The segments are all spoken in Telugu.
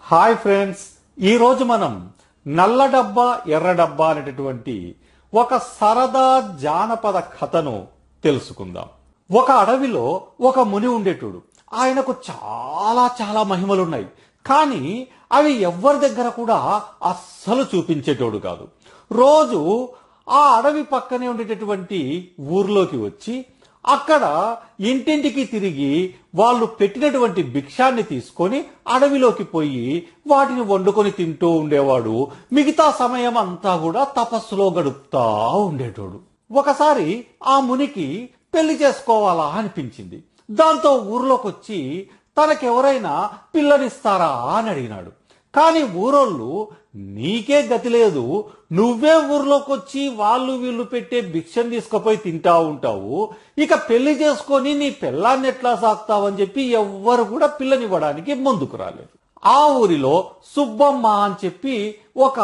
హాయ్ ఫ్రెండ్స్, ఈరోజు మనం నల్ల డబ్బా ఎర్ర డబ్బా అనేటటువంటి ఒక సరదా జానపద కథను తెలుసుకుందాం. ఒక అడవిలో ఒక ముని ఉండేటోడు. ఆయనకు చాలా చాలా మహిమలున్నాయి. కానీ అవి ఎవ్వరి దగ్గర కూడా అస్సలు చూపించేటోడు కాదు. రోజు ఆ అడవి పక్కనే ఉండేటటువంటి ఊర్లోకి వచ్చి అక్కడ ఇంటింటికి తిరిగి వాళ్ళు పెట్టినటువంటి భిక్షాన్ని తీసుకొని అడవిలోకి పోయి వాటిని వండుకొని తింటూ ఉండేవాడు. మిగతా సమయం అంతా కూడా తపస్సులో గడుపుతా ఉండేటోడు. ఒకసారి ఆ మునికి పెళ్లి చేసుకోవాలా అనిపించింది. దాంతో ఊర్లోకి వచ్చి తనకెవరైనా పిల్లనిస్తారా అని అడిగినాడు. కానీ ఊరోళ్ళు, నీకే గతి లేదు, నువ్వే ఊర్లోకి వచ్చి వాళ్ళు వీళ్ళు పెట్టే భిక్షను తీసుకుపోయి తింటా ఉంటావు, ఇక పెళ్లి చేసుకొని నీ పిల్లాన్ని ఎట్లా సాగుతావని చెప్పి ఎవ్వరు కూడా పిల్లనివ్వడానికి ముందుకు రాలేదు. ఆ ఊరిలో సుబ్బమ్మ అని చెప్పి ఒక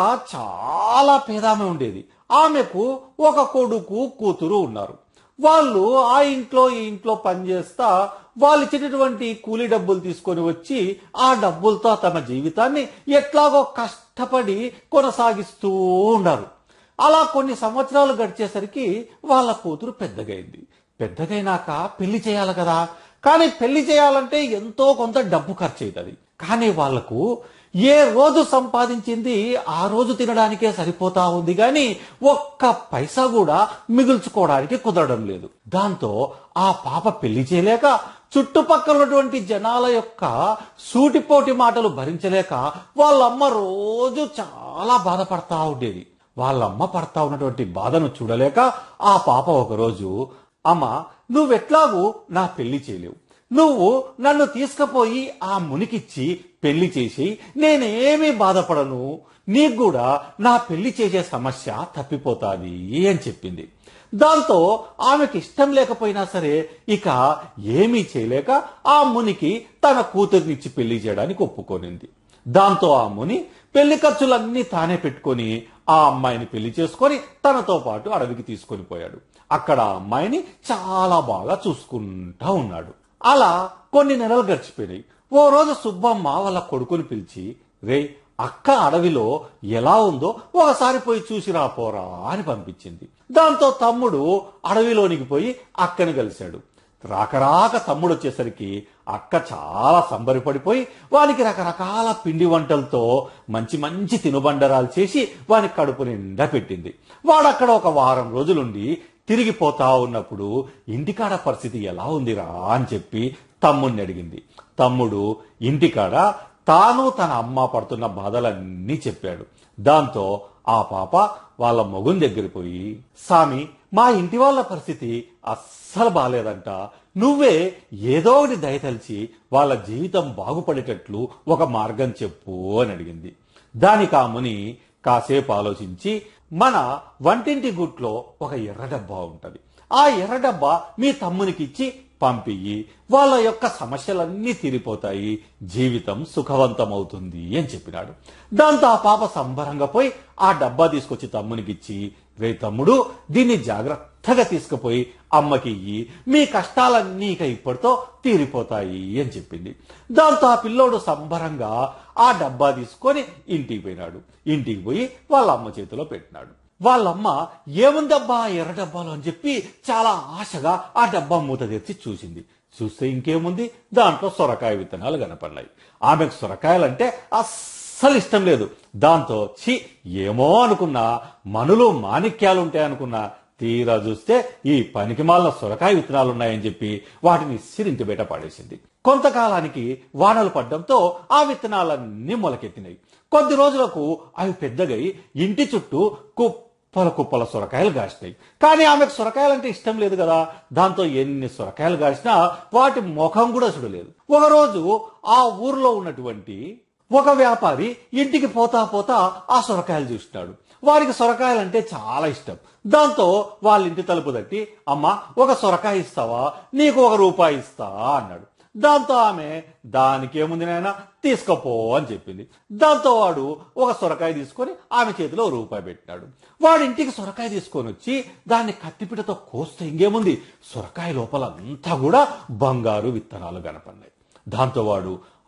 చాలా పేదామె ఉండేది. ఆమెకు ఒక కొడుకు కూతురు ఉన్నారు. వాళ్ళు ఆ ఇంట్లో ఈ ఇంట్లో పనిచేస్తా వాళ్ళు ఇచ్చేటటువంటి కూలీ డబ్బులు తీసుకొని వచ్చి ఆ డబ్బులతో తమ జీవితాన్ని ఎట్లాగో కష్టపడి కొనసాగిస్తూ ఉన్నారు. అలా కొన్ని సంవత్సరాలు గడిచేసరికి వాళ్ళ కూతురు పెద్దగైంది. పెద్దగైనాక పెళ్లి చేయాలి కదా. కానీ పెళ్లి చేయాలంటే ఎంతో కొంత డబ్బు ఖర్చు అవుతుంది. కానీ వాళ్లకు ఏ రోజు సంపాదించింది ఆ రోజు తినడానికే సరిపోతా ఉంది, గాని ఒక్క పైసా కూడా మిగుల్చుకోవడానికి కుదరడం లేదు. దాంతో ఆ పాప పెళ్లి చేయలేక చుట్టుపక్కల ఉన్నటువంటి జనాల యొక్క సూటిపోటి మాటలు భరించలేక వాళ్ళమ్మ రోజు చాలా బాధపడతా ఉండేది. వాళ్ళమ్మ పడతా ఉన్నటువంటి బాధను చూడలేక ఆ పాప ఒకరోజు, అమ్మ, నువ్వెట్లాగూ నా పెళ్లి చేయలేవు, నువ్వు నన్ను తీసుకుపోయి ఆ మునికిచ్చి పెళ్లి చేసి నేనేమీ బాధపడను, నీకు కూడా నా పెళ్లి చేసే సమస్య తప్పిపోతాది అని చెప్పింది. దాంతో ఆమెకి ఇష్టం లేకపోయినా సరే ఇక ఏమీ చేయలేక ఆ మునికి తన కూతుర్నిచ్చి పెళ్లి చేయడానికి ఒప్పుకోనింది. దాంతో ఆ ముని పెళ్లి ఖర్చులన్నీ తానే పెట్టుకొని ఆ అమ్మాయిని పెళ్లి చేసుకొని తనతో పాటు అడవికి తీసుకొని పోయాడు. అక్కడ ఆ అమ్మాయిని చాలా బాగా చూసుకుంటా ఉన్నాడు. అలా కొన్ని నెలలు గడిచిపోయినాయి. ఓ రోజు సుబ్బమ్మ వాళ్ళ కొడుకుని పిలిచి, రే, అక్క అడవిలో ఎలా ఉందో ఒకసారి పోయి చూసి రాపోరా అని పంపించింది. దాంతో తమ్ముడు అడవిలోనికి పోయి అక్కని కలిశాడు. రాకరాక తమ్ముడు వచ్చేసరికి అక్క చాలా సంబరపడిపోయి వానికి రకరకాల పిండి వంటలతో మంచి మంచి తినుబండరాలు చేసి వాని కడుపు నిండా పెట్టింది. వాడక్కడ ఒక వారం రోజులుండి తిరిగిపోతా ఉన్నప్పుడు ఇంటికాడ పరిస్థితి ఎలా ఉందిరా అని చెప్పి తమ్ముడిని అడిగింది. తమ్ముడు ఇంటికాడ తాను తన అమ్మ పడుతున్న బాధలన్నీ చెప్పాడు. దాంతో ఆ పాప వాళ్ళ మొగుని దగ్గర పోయి, సామి, మా ఇంటి వాళ్ళ పరిస్థితి అస్సలు బాలేదంట, నువ్వే ఏదో ఒకటి దయతలిచి వాళ్ళ జీవితం బాగుపడేటట్లు ఒక మార్గం చెప్పు అని అడిగింది. దానికి ఆ ముని కాసేపు ఆలోచించి, మన వంటింటి గుట్లో ఒక ఎర్ర డబ్బా ఉంటది, ఆ ఎర్ర డబ్బా మీ తమ్మునికిచ్చి పంపియ్యి, వాళ్ళ యొక్క సమస్యలన్నీ తీరిపోతాయి, జీవితం సుఖవంతమవుతుంది అని చెప్పినాడు. దాంతో ఆ పాప సంబరంగా పోయి ఆ డబ్బా తీసుకొచ్చి తమ్మునికిచ్చి, రే తమ్ముడు, దీన్ని జాగ్రత్తగా తీసుకుపోయి అమ్మకి ఇయ్యి, మీ కష్టాలన్నీ ఇక ఇప్పటితో తీరిపోతాయి అని చెప్పింది. దాంతో ఆ పిల్లోడు సంబరంగా ఆ డబ్బా తీసుకొని ఇంటికి పోయినాడు. ఇంటికి పోయి వాళ్ళ అమ్మ చేతిలో పెట్టినాడు. వాళ్ళమ్మ, ఏముందబ్బా ఎర్ర డబ్బాలో అని చెప్పి చాలా ఆశగా ఆ డబ్బా మూత తెరిచి చూసింది. చూస్తే ఇంకేముంది, దాంట్లో సొరకాయ విత్తనాలు కనపడినాయి. ఆమెకు సొరకాయలంటే అస్సలు ఇష్టం లేదు. దాంతో ఛీ, ఏమో అనుకున్నా, మనులు మాణిక్యాలుంటాయనుకున్నా, తీరా చూస్తే ఈ పనికిమాలిన సొరకాయ విత్తనాలున్నాయని చెప్పి వాటిని సిరింటి బయట పడేసింది. కొంతకాలానికి వానలు పడ్డంతో ఆ విత్తనాలన్నీ మొలకెత్తినాయి. కొద్ది రోజులకు అవి పెద్దగై ఇంటి చుట్టూ కుప్పల కుప్పల సొరకాయలు కాసినాయి. కానీ ఆమెకు సొరకాయలంటే ఇష్టం లేదు కదా. దాంతో ఎన్ని సొరకాయలు కాసినా వాటి ముఖం కూడా చూడలేదు. ఒకరోజు ఆ ఊర్లో ఉన్నటువంటి ఒక వ్యాపారి ఇంటికి పోతా పోతా ఆ సొరకాయలు చూసినాడు. వారికి సొరకాయలంటే చాలా ఇష్టం. దాంతో వాళ్ళ ఇంటి తలుపు తట్టి, అమ్మ, ఒక సొరకాయ ఇస్తావా, నీకు ₹1 ఇస్తా అన్నాడు. దాంతో ఆమె, దానికేముంది నాయనా, తీసుకోపో అని చెప్పింది. దాంతో వాడు ఒక సొరకాయ తీసుకొని ఆమె చేతిలో ₹1 పెట్టినాడు. వాడి ఇంటికి సొరకాయ తీసుకొని వచ్చి దాన్ని కత్తిపీటతో కోస్తే ఇంకేముంది, సొరకాయ లోపలంతా కూడా బంగారు విత్తనాలు కనపడినాయి. దాంతో వాడు,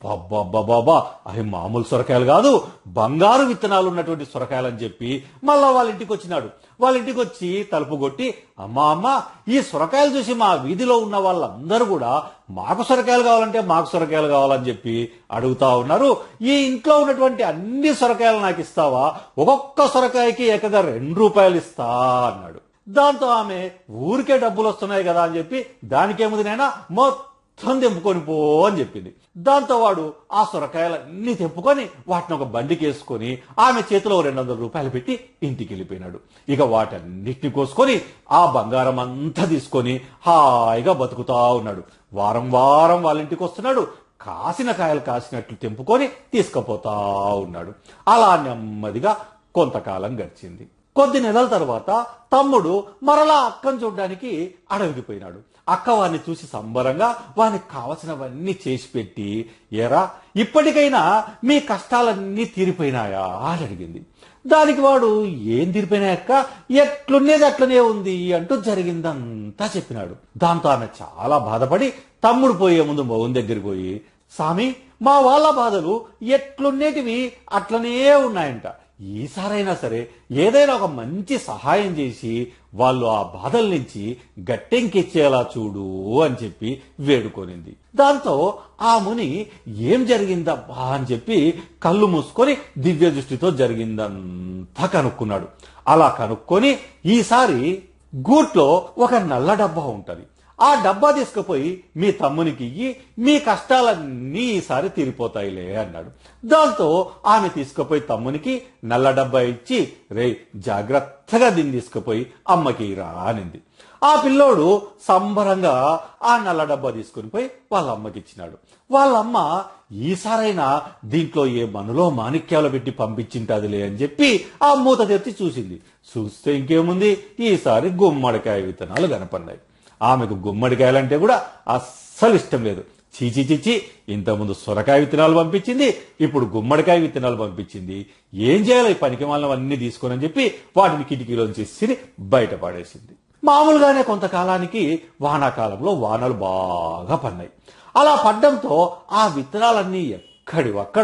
బాబా అవి మామూలు సొరకాయలు కాదు, బంగారు విత్తనాలు ఉన్నటువంటి సొరకాయలు అని చెప్పి మళ్ళా వాళ్ళ ఇంటికి వచ్చినాడు. వాళ్ళ ఇంటికి వచ్చి తలుపు కొట్టి, అమ్మా ఈ సొరకాయలు చూసి మా వీధిలో ఉన్న వాళ్ళందరూ కూడా మాకు సొరకాయలు కావాలంటే మాకు సొరకాయలు కావాలని చెప్పి అడుగుతా ఉన్నారు. ఈ ఇంట్లో ఉన్నటువంటి అన్ని సొరకాయలు నాకు ఇస్తావా? ఒక్కొక్క సొరకాయకి ఏకంగా 2 రూపాయలు ఇస్తా అన్నాడు. దాంతో ఆమె ఊరికే డబ్బులు వస్తున్నాయి కదా అని చెప్పి, దానికేముంది నైనా మొత్తం తెంపుకొని పో అని చెప్పింది. దాంతో వాడు ఆ సొరకాయలన్నీ తెంపుకొని వాటిని ఒక బండికి వేసుకొని ఆమె చేతిలో 200 రూపాయలు పెట్టి ఇంటికి వెళ్ళిపోయినాడు. ఇక వాటన్నిటిని కోసుకొని ఆ బంగారం అంతా తీసుకొని హాయిగా బతుకుతా ఉన్నాడు. వారం వాళ్ళ ఇంటికి వస్తున్నాడు. కాసిన కాయలు కాసినట్లు తెంపుకొని తీసుకుపోతా ఉన్నాడు. అలా నెమ్మదిగా కొంతకాలం గడిచింది. కొద్ది నెలల తర్వాత తమ్ముడు మరలా అక్కను చూడ్డానికి అడవికి పోయినాడు. అక్క వాడిని చూసి సంబరంగా వానికి కావలసినవన్నీ చేసి పెట్టి, ఏరా ఇప్పటికైనా మీ కష్టాలన్నీ తీరిపోయినాయా అని అడిగింది. దానికి వాడు, ఏం తీరిపోయినాయి అక్క, ఎట్లున్నేది అట్లనే ఉంది అంటూ జరిగిందంతా చెప్పినాడు. దాంతో ఆమె చాలా బాధపడి తమ్ముడు పోయే ముందు మౌన్ దగ్గరికి పోయి, సామి మా వాళ్ళ బాధలు ఎట్లున్నేటివి అట్లనే ఉన్నాయంట, ఈసారైనా సరే ఏదైనా ఒక మంచి సహాయం చేసి వాళ్ళు ఆ బాధల నుంచి గట్టెంకెచ్చేలా చూడు అని చెప్పి వేడుకొనింది. దాంతో ఆ ముని ఏం జరిగిందబ్బా అని చెప్పి కళ్ళు మూసుకొని దివ్య దృష్టితో జరిగిందంతా కనుక్కున్నాడు. అలా కనుక్కొని, ఈసారి గూట్లో ఒక నల్ల డబ్బా ఉంటది, ఆ డబ్బా తీసుకుపోయి మీ తమ్మునికి ఇయ్యి, మీ కష్టాలన్నీ ఈసారి తీరిపోతాయిలే అన్నాడు. దాంతో ఆమె తీసుకుపోయి తమ్మునికి నల్ల డబ్బా ఇచ్చి, రే జాగ్రత్తగా దీన్ని తీసుకుపోయి అమ్మకి రా అనింది. ఆ పిల్లోడు సంబరంగా ఆ నల్ల డబ్బా తీసుకుని పోయి వాళ్ళ అమ్మకి ఇచ్చినాడు. వాళ్ళమ్మ, ఈసారైనా దీంట్లో ఏ మనులో మాణిక్యాలు పెట్టి పంపించింటాదిలే అని చెప్పి ఆ మూత తెచ్చి చూసింది. చూస్తే ఇంకేముంది, ఈసారి గుమ్మడికాయ విత్తనాలు కనపడినాయి. ఆమెకు గుమ్మడికాయలంటే కూడా అస్సలు ఇష్టం లేదు. చీచి ఇంతకుముందు సొరకాయ విత్తనాలు పంపించింది, ఇప్పుడు గుమ్మడికాయ విత్తనాలు పంపించింది, ఏం చేయాలి ఈ పనికి వాళ్ళవన్నీ తీసుకొని అని చెప్పి వాటిని కిటికీలోంచి సిరి బయట పడేసింది. మామూలుగానే కొంతకాలానికి వానాకాలంలో వానలు బాగా పడినాయి. అలా పడ్డంతో ఆ విత్తనాలన్నీ ఎక్కడివక్కడ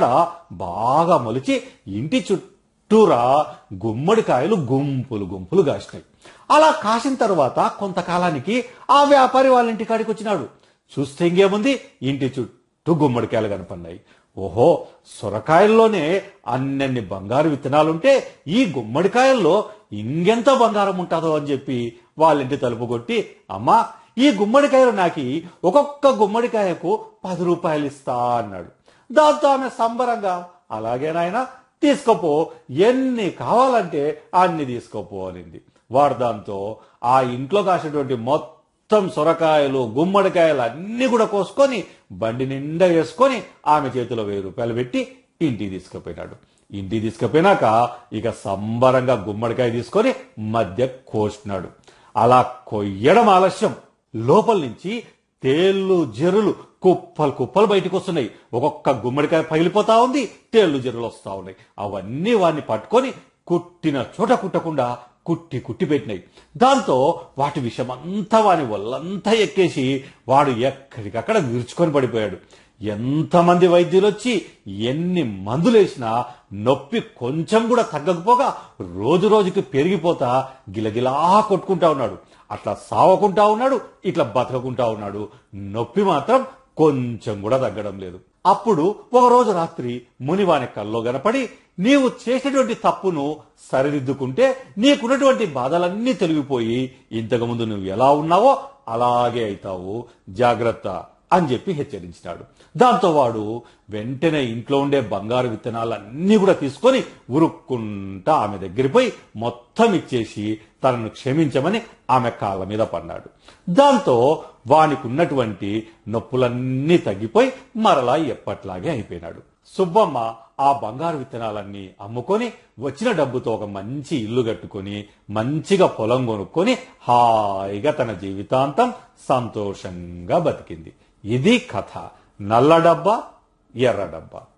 బాగా మొలిచి ఇంటి చుట్టూరా గుమ్మడికాయలు గుంపులు కాసినాయి. అలా కాసిన తర్వాత కొంతకాలానికి ఆ వ్యాపారి వాళ్ళ ఇంటి కాడికి వచ్చినాడు. చూస్తే ఇంకేముంది, ఇంటి చుట్టూ గుమ్మడికాయలు కనపడినాయి. ఓహో, సొరకాయల్లోనే అన్నన్ని బంగారు విత్తనాలుంటే ఈ గుమ్మడికాయల్లో ఇంకెంత బంగారం ఉంటుందో అని చెప్పి వాళ్ళ ఇంటి తలుపు కొట్టి, అమ్మా ఈ గుమ్మడికాయలు నాకి ఒక్కొక్క గుమ్మడికాయకు 10 రూపాయలు ఇస్తా అన్నాడు. దాంతో ఆమె సంబరంగా, అలాగే నాయనా తీసుకోపో, ఎన్ని కావాలంటే అన్ని తీసుకోపో అనింది. వాడు దాంతో ఆ ఇంట్లో కాసినటువంటి మొత్తం సొరకాయలు గుమ్మడికాయలు అన్ని కూడా కోసుకొని బండి నిండా వేసుకొని ఆమె చేతిలో 1000 రూపాయలు పెట్టి ఇంటికి తీసుకుపోయినాడు. ఇంటికి తీసుకుపోయినాక ఇక సంబరంగా గుమ్మడికాయ తీసుకొని మధ్య కోసినాడు. అలా కొయ్యడం ఆలస్యం, లోపల నుంచి తేళ్లు జెర్రులు కుప్పలు బయటకు వస్తున్నాయి. ఒక్కొక్క గుమ్మడికాయ పగిలిపోతా ఉంది, తేళ్లు జెర్రులు వస్తా ఉన్నాయి. అవన్నీ వాడిని పట్టుకొని కుట్టిన చోట కుట్టకుండా కుట్టి పెట్టినాయి. దాంతో వాటి విషమంతా వాని ఒళ్ళంతా ఎక్కేసి వాడు ఎక్కడికక్కడ విరుచుకొని పడిపోయాడు. ఎంతమంది వైద్యులు వచ్చి ఎన్ని మందులేసినా నొప్పి కొంచెం కూడా తగ్గకపోగా రోజుకి పెరిగిపోతా గిలగిలా కొట్టుకుంటా ఉన్నాడు. అట్లా సావకుంటా ఉన్నాడు, ఇట్లా బతకకుంటా ఉన్నాడు. నొప్పి మాత్రం కొంచెం కూడా తగ్గడం లేదు. అప్పుడు ఒకరోజు రాత్రి మునివాని కల్లో గనపడి, నీవు చేసినటువంటి తప్పును సరిదిద్దుకుంటే నీకున్నటువంటి బాధలన్నీ తొలగిపోయి ఇంతకుముందు నువ్వు ఎలా ఉన్నావో అలాగే అవుతావు, జాగ్రత్త అని చెప్పి హెచ్చరించినాడు. దాంతో వాడు వెంటనే ఇంట్లో ఉండే బంగారు విత్తనాలన్నీ కూడా తీసుకొని ఉరుక్కుంటా ఆమె దగ్గరికి పోయి మొత్తం ఇచ్చేసి తనను క్షమించమని ఆమె కాళ్ళ మీద పడ్డాడు. దాంతో వానికి ఉన్నటువంటి నొప్పులన్నీ తగ్గిపోయి మరలా ఎప్పట్లాగే అయిపోయినాడు. సుబ్బమ్మ ఆ బంగారు విత్తనాలన్నీ అమ్ముకొని వచ్చిన డబ్బుతో ఒక మంచి ఇల్లు కట్టుకొని మంచిగా పొలం కొనుక్కొని హాయిగా తన జీవితాంతం సంతోషంగా బతికింది. ఇది కథ. నల్ల డబ్బా, ఎర్ర డబ్బా.